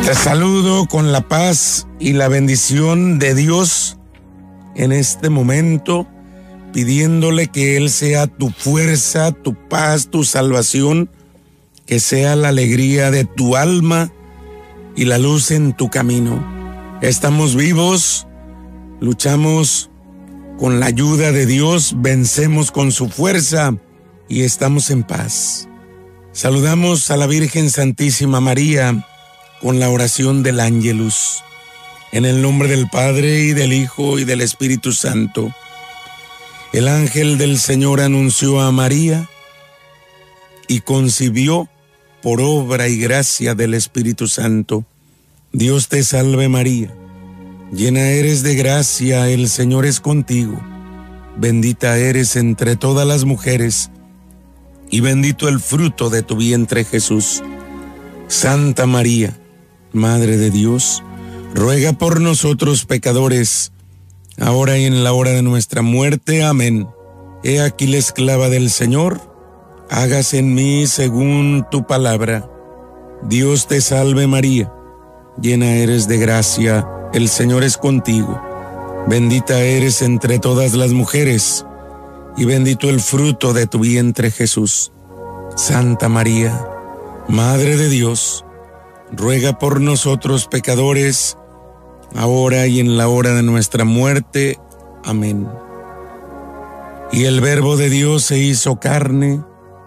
Te saludo con la paz y la bendición de Dios en este momento, pidiéndole que Él sea tu fuerza, tu paz, tu salvación, que sea la alegría de tu alma y la luz en tu camino. Estamos vivos, luchamos con la ayuda de Dios, vencemos con su fuerza y estamos en paz. Saludamos a la Virgen Santísima María con la oración del Ángelus. En el nombre del Padre, y del Hijo, y del Espíritu Santo. El ángel del Señor anunció a María y concibió por obra y gracia del Espíritu Santo. Dios te salve María, llena eres de gracia, el Señor es contigo. Bendita eres entre todas las mujeres, y bendito el fruto de tu vientre Jesús. Santa María, Madre de Dios, ruega por nosotros pecadores, ahora y en la hora de nuestra muerte. Amén. He aquí la esclava del Señor, hágase en mí según tu palabra. Dios te salve María, llena eres de gracia, el Señor es contigo. Bendita eres entre todas las mujeres, y bendito el fruto de tu vientre Jesús. Santa María, Madre de Dios, ruega por nosotros pecadores, ahora y en la hora de nuestra muerte. Amén. Y el Verbo de Dios se hizo carne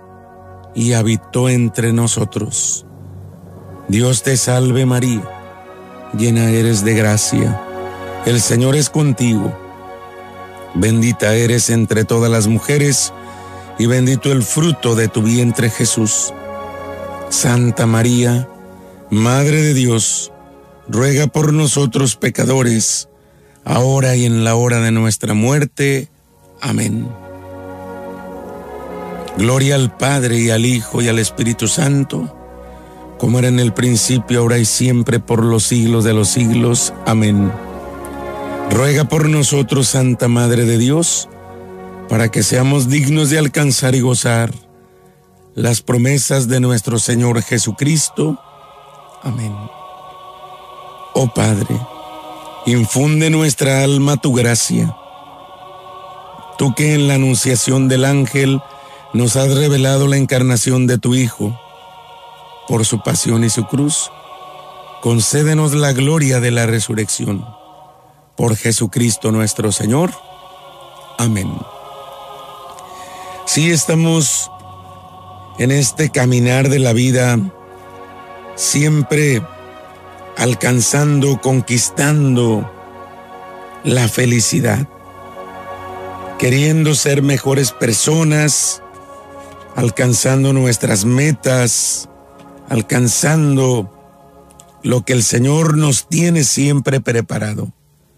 y habitó entre nosotros. Dios te salve María, llena eres de gracia, el Señor es contigo. Bendita eres entre todas las mujeres, y bendito el fruto de tu vientre Jesús. Santa María, Madre de Dios, ruega por nosotros pecadores, ahora y en la hora de nuestra muerte. Amén. Gloria al Padre, y al Hijo, y al Espíritu Santo, como era en el principio, ahora y siempre, por los siglos de los siglos. Amén. Ruega por nosotros, Santa Madre de Dios, para que seamos dignos de alcanzar y gozar las promesas de nuestro Señor Jesucristo. Amén. Oh Padre, infunde en nuestra alma tu gracia. Tú que en la anunciación del ángel nos has revelado la encarnación de tu Hijo, por su pasión y su cruz, concédenos la gloria de la resurrección. Por Jesucristo nuestro Señor. Amén. Sí, estamos en este caminar de la vida, siempre alcanzando, conquistando la felicidad, queriendo ser mejores personas, alcanzando nuestras metas, alcanzando lo que el Señor nos tiene siempre preparado.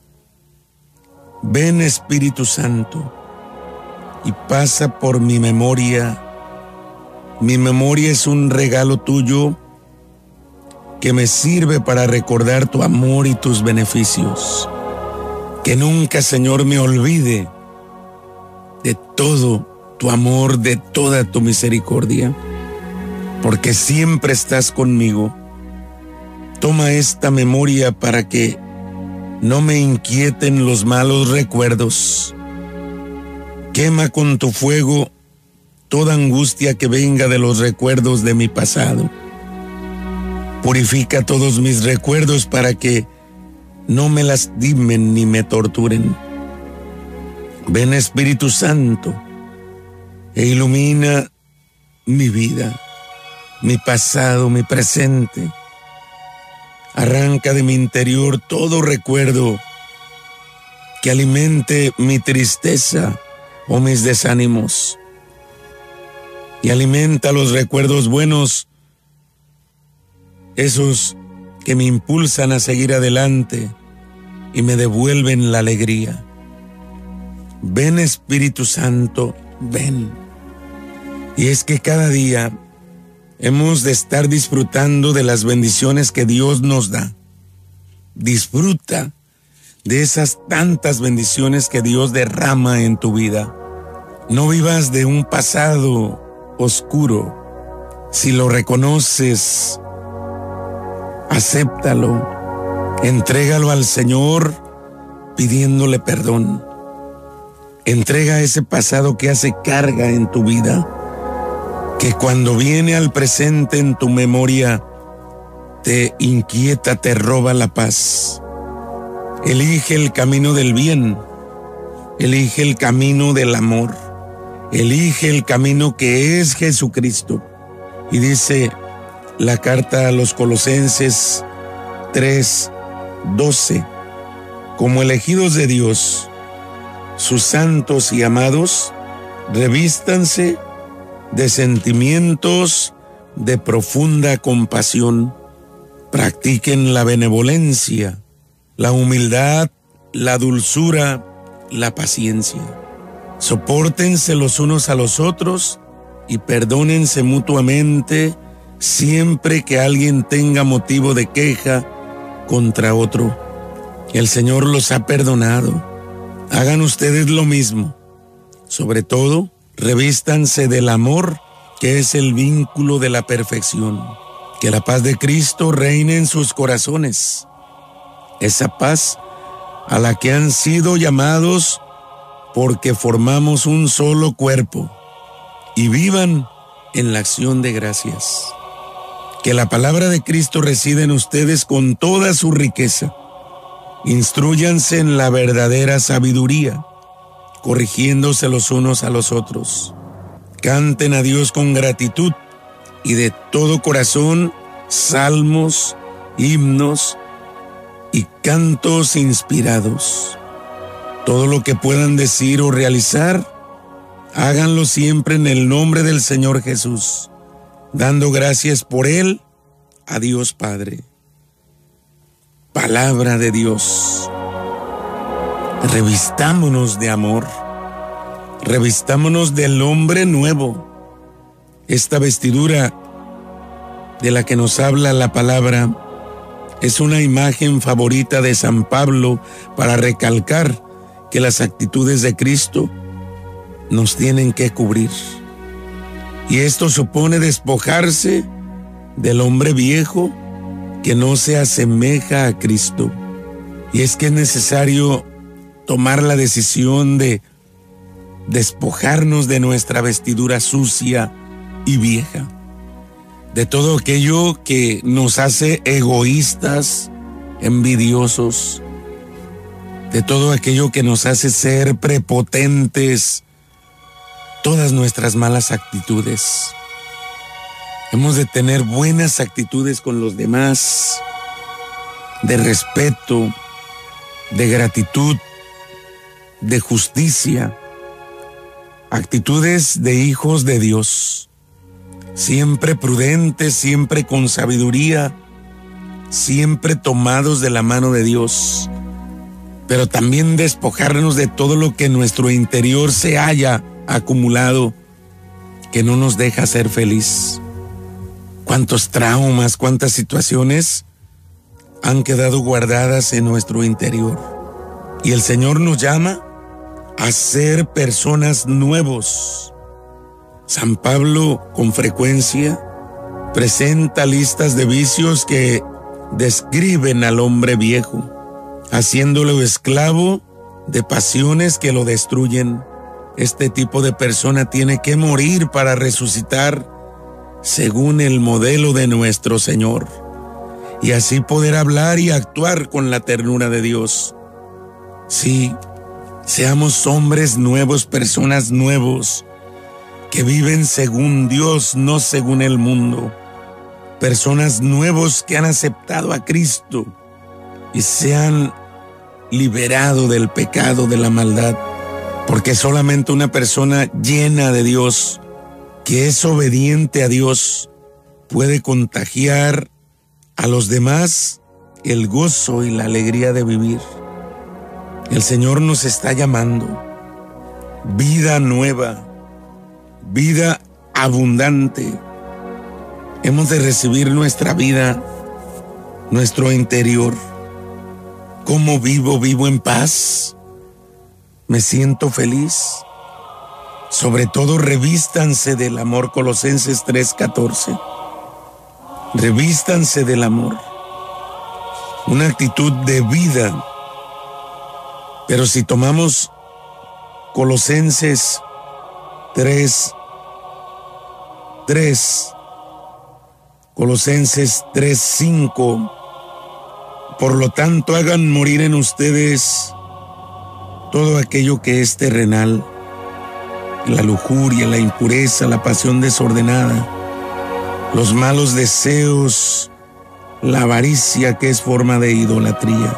Ven Espíritu Santo y pasa por mi memoria. Mi memoria es un regalo tuyo que me sirve para recordar tu amor y tus beneficios. Que nunca, Señor, me olvide de todo tu amor, de toda tu misericordia, porque siempre estás conmigo. Toma esta memoria para que no me inquieten los malos recuerdos. Quema con tu fuego toda angustia que venga de los recuerdos de mi pasado. Purifica todos mis recuerdos para que no me lastimen ni me torturen. Ven Espíritu Santo e ilumina mi vida, mi pasado, mi presente. Arranca de mi interior todo recuerdo que alimente mi tristeza o mis desánimos, y alimenta los recuerdos buenos, esos que me impulsan a seguir adelante y me devuelven la alegría. Ven Espíritu Santo, ven. Y es que cada día hemos de estar disfrutando de las bendiciones que Dios nos da. Disfruta de esas tantas bendiciones que Dios derrama en tu vida. No vivas de un pasado oscuro. Si lo reconoces, acéptalo, entrégalo al Señor pidiéndole perdón. Entrega ese pasado que hace carga en tu vida, que cuando viene al presente en tu memoria te inquieta, te roba la paz. Elige el camino del bien, elige el camino del amor, elige el camino que es Jesucristo. Y dice la carta a los Colosenses 3:12, como elegidos de Dios, sus santos y amados, revístanse de sentimientos de profunda compasión, practiquen la benevolencia, la humildad, la dulzura, la paciencia. Sopórtense los unos a los otros y perdónense mutuamente siempre que alguien tenga motivo de queja contra otro. El Señor los ha perdonado. Hagan ustedes lo mismo. Sobre todo, revístanse del amor, que es el vínculo de la perfección. Que la paz de Cristo reine en sus corazones. Esa paz a la que han sido llamados porque formamos un solo cuerpo. Y vivan en la acción de gracias. Que la palabra de Cristo resida en ustedes con toda su riqueza. Instrúyanse en la verdadera sabiduría, corrigiéndose los unos a los otros. Canten a Dios con gratitud y de todo corazón salmos, himnos y cantos inspirados. Todo lo que puedan decir o realizar, háganlo siempre en el nombre del Señor Jesús, dando gracias por Él a Dios Padre. Palabra de Dios. Revistámonos de amor, revistámonos del hombre nuevo. Esta vestidura de la que nos habla la palabra es una imagen favorita de San Pablo para recalcar que las actitudes de Cristo nos tienen que cubrir. Y esto supone despojarse del hombre viejo que no se asemeja a Cristo. Y es que es necesario tomar la decisión de despojarnos de nuestra vestidura sucia y vieja, de todo aquello que nos hace egoístas, envidiosos, de todo aquello que nos hace ser prepotentes, todas nuestras malas actitudes. Hemos de tener buenas actitudes con los demás, de respeto, de gratitud, de justicia, actitudes de hijos de Dios, siempre prudentes, siempre con sabiduría, siempre tomados de la mano de Dios, pero también despojarnos de todo lo que en nuestro interior se haya acumulado, que no nos deja ser feliz. Cuántos traumas, cuántas situaciones han quedado guardadas en nuestro interior. Y el Señor nos llama a ser personas nuevos. San Pablo con frecuencia presenta listas de vicios que describen al hombre viejo, haciéndolo esclavo de pasiones que lo destruyen. Este tipo de persona tiene que morir para resucitar según el modelo de nuestro Señor, y así poder hablar y actuar con la ternura de Dios. Sí, seamos hombres nuevos, personas nuevos, que viven según Dios, no según el mundo. Personas nuevos que han aceptado a Cristo y se han liberado del pecado, de la maldad, porque solamente una persona llena de Dios, que es obediente a Dios, puede contagiar a los demás el gozo y la alegría de vivir. El Señor nos está llamando. Vida nueva, vida abundante. Hemos de recibir nuestra vida, nuestro interior. ¿Cómo vivo? ¿Vivo en paz? ¿Me siento feliz? Sobre todo, revístanse del amor. Colosenses 3:14. Revístanse del amor. una actitud de vida. Pero si tomamos Colosenses 3:3, Colosenses 3:5, por lo tanto hagan morir en ustedes todo aquello que es terrenal, la lujuria, la impureza, la pasión desordenada, los malos deseos, la avaricia, que es forma de idolatría.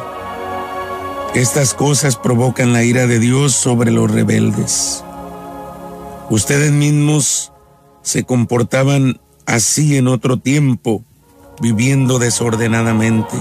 Estas cosas provocan la ira de Dios sobre los rebeldes. Ustedes mismos se comportaban así en otro tiempo, viviendo desordenadamente.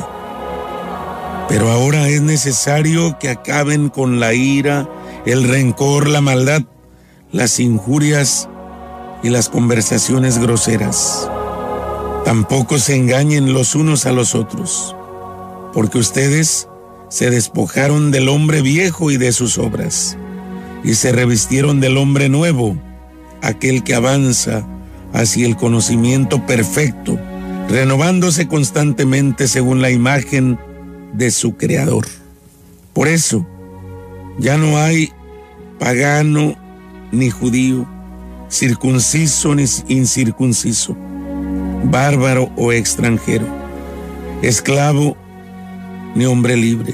Pero ahora es necesario que acaben con la ira, el rencor, la maldad, las injurias y las conversaciones groseras. Tampoco se engañen los unos a los otros, porque ustedes se despojaron del hombre viejo y de sus obras, y se revistieron del hombre nuevo, aquel que avanza hacia el conocimiento perfecto, renovándose constantemente según la imagen de su Creador. Por eso, ya no hay pagano ni judío, circunciso ni incircunciso, bárbaro o extranjero, esclavo ni hombre libre,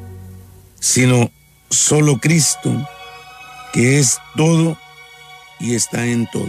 sino solo Cristo, que es todo y está en todos.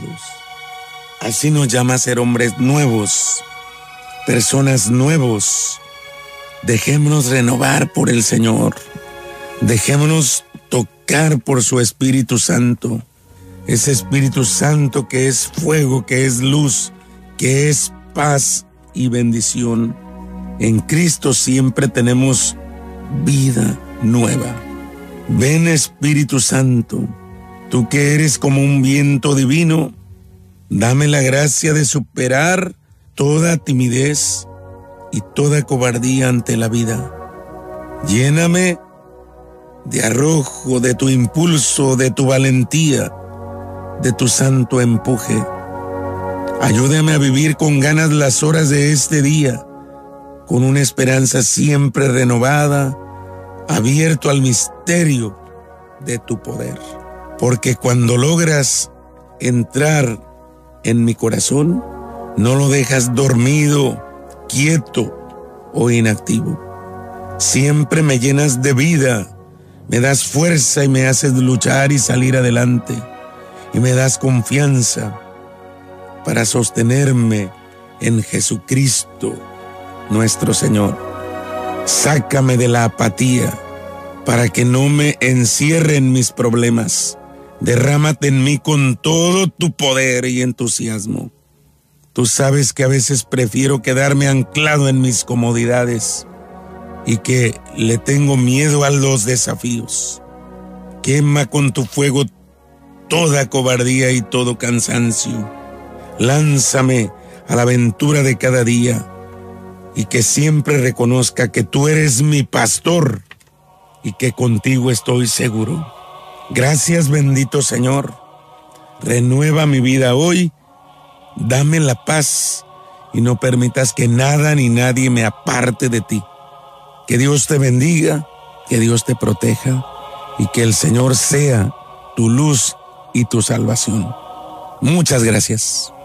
Así nos llama a ser hombres nuevos, personas nuevos. Dejémonos renovar por el Señor. Dejémonos tocar por su Espíritu Santo. Ese Espíritu Santo que es fuego, que es luz, que es paz y bendición. En Cristo siempre tenemos vida nueva. Ven, Espíritu Santo, tú que eres como un viento divino, dame la gracia de superar toda timidez y toda cobardía ante la vida. Lléname de arrojo, de tu impulso, de tu valentía, de tu santo empuje. Ayúdame a vivir con ganas las horas de este día, con una esperanza siempre renovada, abierto al misterio de tu poder. Porque cuando logras entrar en mi corazón, no lo dejas dormido, quieto o inactivo. Siempre me llenas de vida, me das fuerza y me haces luchar y salir adelante, y me das confianza para sostenerme en Jesucristo, nuestro Señor. Sácame de la apatía para que no me encierren mis problemas. Derrámate en mí con todo tu poder y entusiasmo. Tú sabes que a veces prefiero quedarme anclado en mis comodidades y que le tengo miedo a los desafíos. Quema con tu fuego toda cobardía y todo cansancio. Lánzame a la aventura de cada día y que siempre reconozca que tú eres mi pastor y que contigo estoy seguro. Gracias, bendito Señor. Renueva mi vida hoy. Dame la paz y no permitas que nada ni nadie me aparte de ti. Que Dios te bendiga, que Dios te proteja y que el Señor sea tu luz y tu salvación. Muchas gracias.